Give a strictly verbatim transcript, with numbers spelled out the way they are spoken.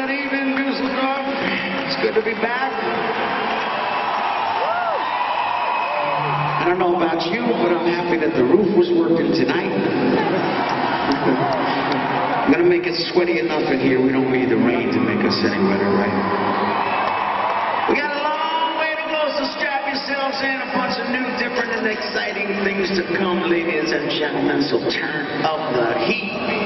Good evening, Dusseldorf. It's good to be back. I don't know about you, but I'm happy that the roof was working tonight. I'm gonna make it sweaty enough in here. We don't need the rain to make us any better, right? We got a long way to go, so strap yourselves in. A bunch of new, different, and exciting things to come, ladies and gentlemen. So turn up the heat.